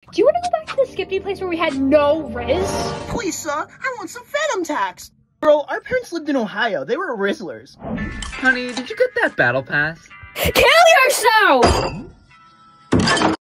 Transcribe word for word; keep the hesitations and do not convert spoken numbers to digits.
Do you want to go back to the Skippy place where we had no rizz? Please, sir, I want some venom tax. Girl, our parents lived in Ohio. They were Rizzlers. Honey, did you get that battle pass? Kill yourself!